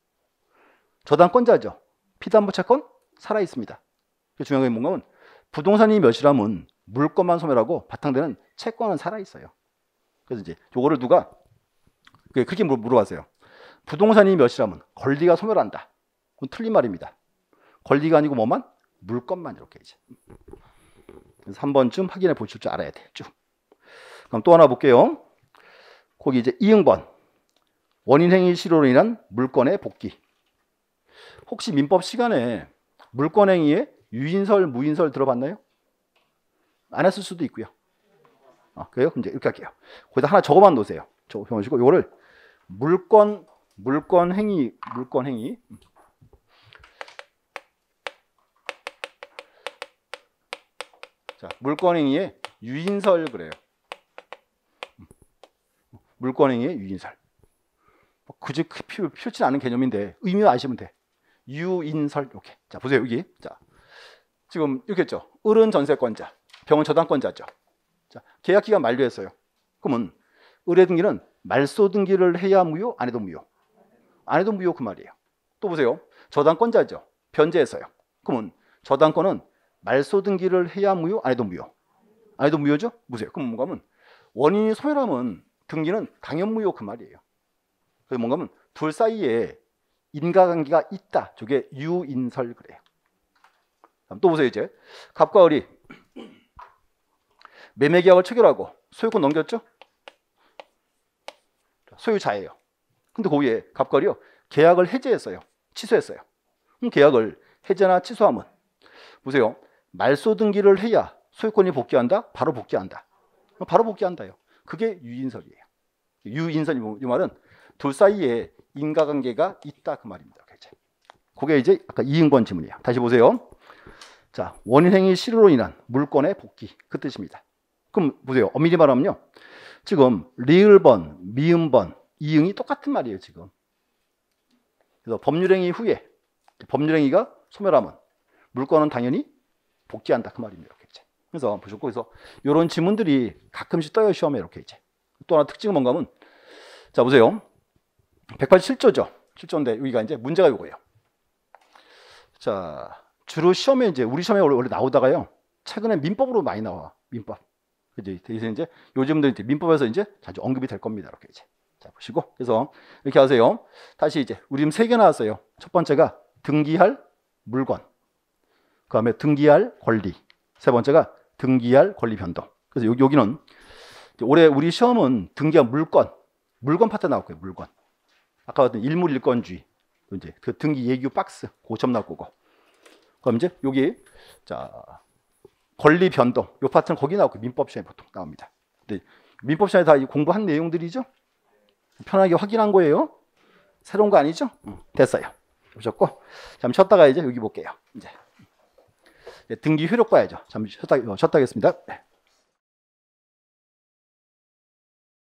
저당권자죠. 피담보 채권 살아 있습니다. 중요한 게 뭔가 하면 부동산이 멸실하면 물건만 소멸하고 바탕되는 채권은 살아 있어요. 그래서 이제 요거를 누가 그렇게 물어봤어요. 부동산이 멸실하면 권리가 소멸한다. 그건 틀린 말입니다. 권리가 아니고 뭐만? 물건만 이렇게 이제. 그래서 한 번쯤 확인해 보실 줄 알아야 돼. 쭉. 그럼 또 하나 볼게요. 거기 이제 이응번. 원인행위 실효로 인한 물건의 복귀. 혹시 민법 시간에 물건행위의 유인설, 무인설 들어봤나요? 안 했을 수도 있고요. 아, 그래요? 그럼 이제 이렇게 할게요. 거기다 하나 적어만 놓으세요. 적어보시고 이거를 물건, 물건행위, 물건행위. 자, 물건행위의 유인설 그래요. 물건행위의 유인설. 굳이 필요치 않은 개념인데 의미 아시면 돼. 유인설 이렇게. 자, 보세요 여기. 자, 지금 이렇게 했죠. 을은 전세권자, 병은 저당권자죠. 자, 계약 기간 만료했어요. 그러면 을의 등기는 말소 등기를 해야 무효, 안 해도 무효. 안 해도 무효 그 말이에요. 또 보세요. 저당권자죠. 변제했어요. 그러면 저당권은 말소 등기를 해야 무효, 안 해도 무효. 아니도 무효죠? 무효. 그럼 뭔가 하면 원인이 소멸하면 등기는 당연무효 그 말이에요. 그래서 뭔가 하면 둘 사이에 인과관계가 있다. 저게 유인설 그래요. 또 보세요. 이제 갑과 을이 매매계약을 체결하고 소유권 넘겼죠? 소유자예요. 근데 거기에 갑과 을이요. 계약을 해제했어요. 취소했어요. 그럼 계약을 해제나 취소하면 보세요. 말소 등기를 해야 소유권이 복귀한다? 바로 복귀한다. 바로 복귀한다요. 그게 유인설이에요. 유인설 이 말은 둘 사이에 인과관계가 있다 그 말입니다. 그게 이제 아까 이응번 지문이에요. 다시 보세요. 자, 원인행위 실효로 인한 물권의 복귀 그 뜻입니다. 그럼 보세요. 엄밀히 말하면요. 지금 리을번, 미음번, 이응이 똑같은 말이에요. 지금. 그래서 법률행위 후에 법률행위가 소멸하면 물권은 당연히 복귀한다 그 말입니다. 이렇게 이제. 그래서 보셨고 그래서 이런 지문들이 가끔씩 떠요 시험에 이렇게 이제. 또 하나 특징은 뭔가 하면 자 보세요. 백팔십칠 조죠. 칠 조인데 여기가 이제 문제가 이거예요. 자 주로 시험에 이제 우리 시험에 원래 나오다가요. 최근에 민법으로 많이 나와. 민법. 그지? 그래서 이제 요즘도 이제 민법에서 이제 자주 언급이 될 겁니다. 이렇게 이제. 자 보시고 그래서 이렇게 하세요. 다시 이제 우리 지금 세 개 나왔어요. 첫 번째가 등기할 물건. 그다음에 등기할 권리. 세 번째가 등기할 권리 변동. 그래서 여기, 여기는 올해 우리 시험은 등기할 물건, 물건 파트 나올 거예요. 물건. 아까 같은 일물 일건주의, 이제 그 등기 예규 박스 고점 나올 거고. 그럼 이제 여기 자 권리 변동 요 파트는 거기 나올 거예요. 민법 시험에 보통 나옵니다. 근데 민법 시험에 다 공부한 내용들이죠. 편하게 확인한 거예요. 새로운 거 아니죠? 응, 됐어요. 보셨고 잠시 쉬었다가 이제 여기 볼게요. 이제 등기 효력 봐야죠. 잠시 쉬었다, 쉬었다 하겠습니다.